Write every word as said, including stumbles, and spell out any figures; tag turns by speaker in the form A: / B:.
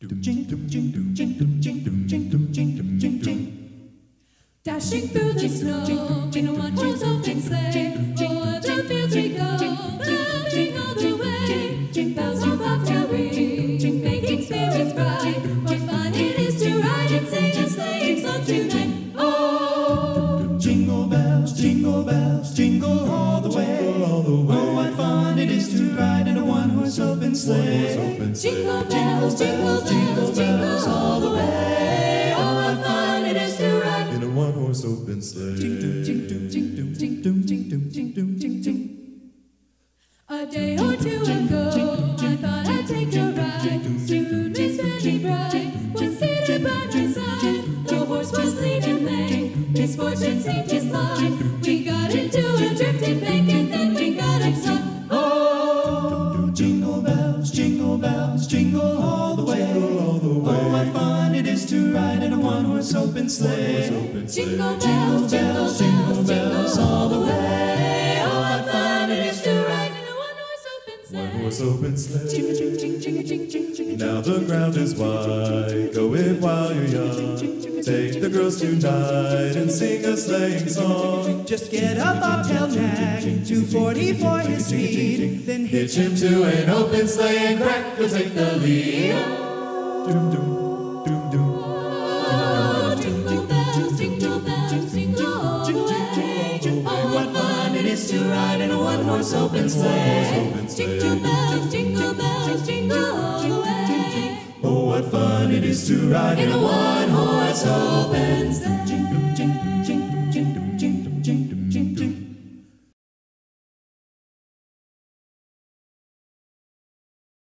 A: Dashing through the snow in a one-horse open sleigh, o'er the fields we go, marching all the way. Bells on bobtail ring, making spirits bright. What fun it is to ride and sing a sleighing song tonight! Oh,
B: jingle bells, jingle bells, jingle all the way. Oh, what fun it is to ride in a one-horse open sleigh.
A: Jingle bells, jingle bells, jingle all the way. Oh, what fun it is to ride
C: in a one-horse open sleigh.
A: A day or two ago, I thought I'd take a ride. Soon Miss Fanny Bright was seated by my side. The horse was lean and lame, misfortune seemed his line. We got into a drifting bank and then we got upset.
B: Oh, jingle bells, jingle bells, jingle all the way. Oh, what fun it is to ride in a one-horse open sleigh.
A: Jingle bells, jingle bells, jingle all the way. Oh, what fun it is to ride in a one-horse open sleigh.
C: One-horse open sleigh.
A: Ching, ching, ching, ching, ching, ching, ching.
C: Now the ground is wide, go it while you're young. Take the girls tonight and sing a sleighing song.
B: Just get a bobtail jack, two forty for his speed, then
C: Hitch him to an open sleigh and crack, you'll take the lead. Doom, doom, doom, doom.
A: Oh, jingle bells, jingle bells, jingle all the way. Oh, what fun it is to ride in a one-horse open sleigh. Jingle bells, jingle bells, jingle all the way.
C: Oh, what fun it is to ride
A: In a one-horse open sleigh.